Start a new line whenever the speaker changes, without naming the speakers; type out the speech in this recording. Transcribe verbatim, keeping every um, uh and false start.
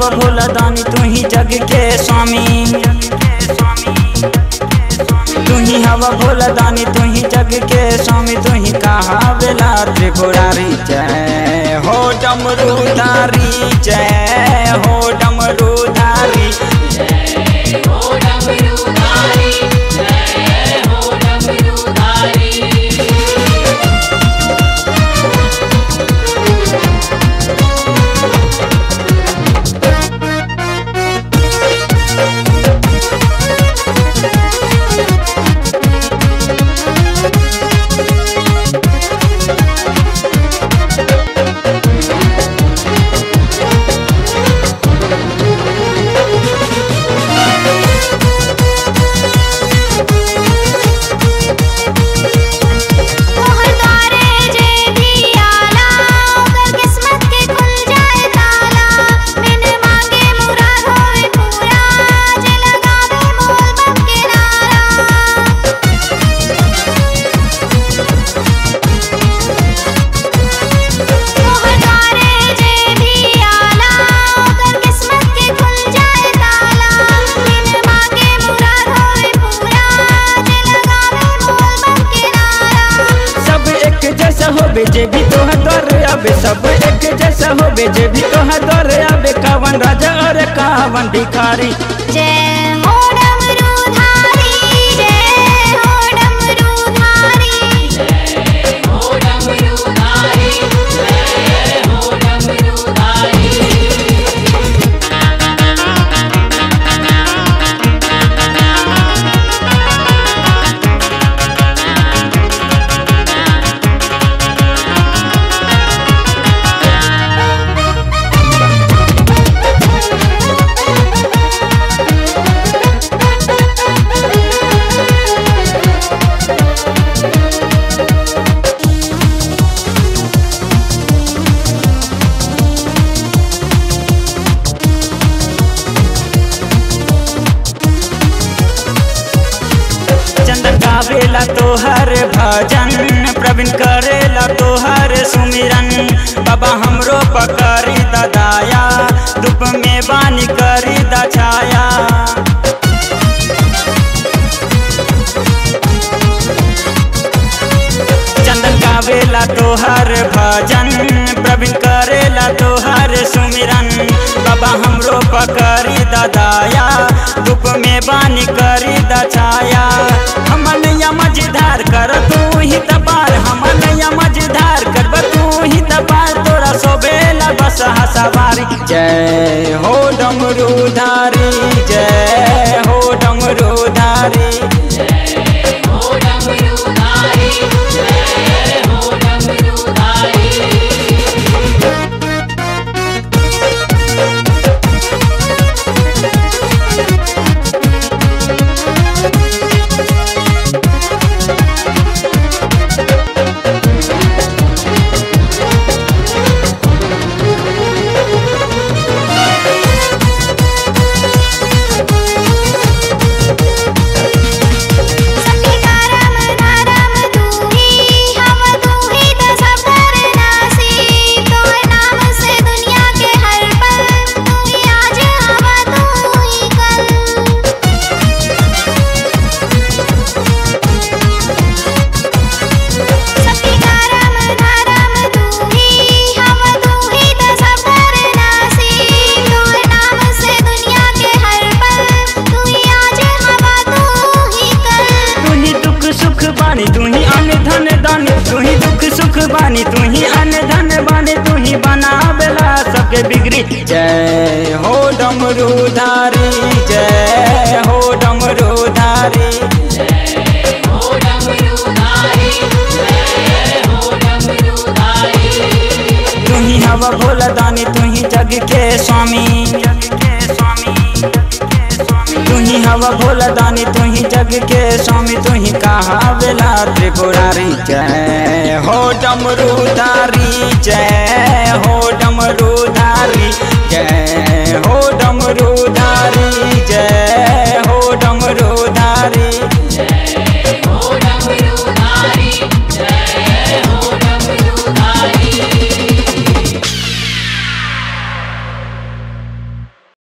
हवा भोला दानी तू ही जग के स्वामी। तू ही हवा भोला दानी तू ही जग के स्वामी। तू ही कहा बेला त्रिपुरारी जय हो डमरूधारी जय हो डमरूधारी
जय हो डमरूधारी जय हो डमरूधारी।
जे भी तो है दौरे आबे सब एक जैसा हो जे भी तो है दौरे आबे कावन राजा और कावन भिखारी।
जय हो डमरूधारी जय हो डमरूधारी
जय हो डमरूधारी जय हो डमरूधारी।
गावेला तोहर भजन प्रवीण करेला तोहर सुमिरन। बाबा हमरो पकड़ी ददाया धूप में बानी करी दछाया। चंदन गावेला तोहर भजन प्रवीण करेला तोहर सुमिरन। बाबा हमरो पकड़ी ददाया धूप में बानी करी दछाया। हमनैया मझधार कर तू ही तपार हमनैया मझधार कर तू ही तपार तोरा सोबेला बस हसवारी। जय हो डमरूधारी जय हो डमरूधारी
जय हो डमरूधारी जय हो डमरूधारी।
बानी तू ही अन्न धन बानी तू ही बना बेला सबके बिगड़ी। जय हो डमरूधारी जय हो डमरूधारी
जय हो डमरूधारी जय हो डमरूधारी।
तू ही हवा भोला दानी तू ही जग के स्वामी। तू ही हवा भोला दानी तू ही जग के स्वामी। तू ही कहा बेला त्रिपुरारी जय हो डमरूधारी जय